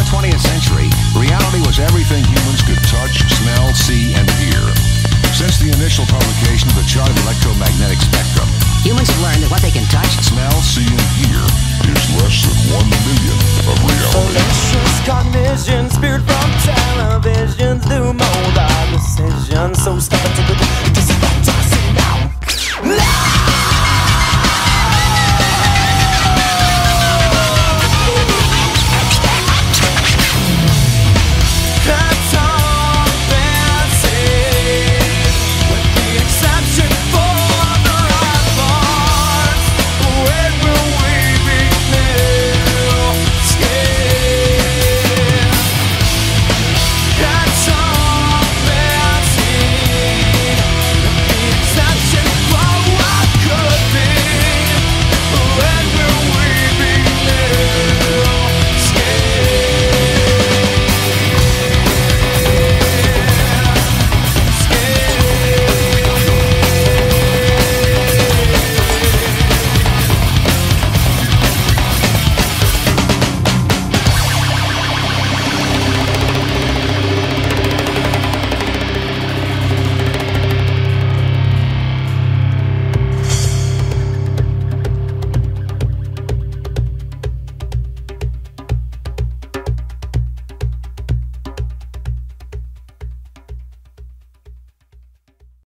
20th century, reality was everything humans could touch, smell, see, and hear. Since the initial publication of the chart of the electromagnetic spectrum, humans have learned that what they can touch, smell, see, and hear is less than 1 millionth of reality. Fallacious cognition, spirit from television, through mold our decisions. So stop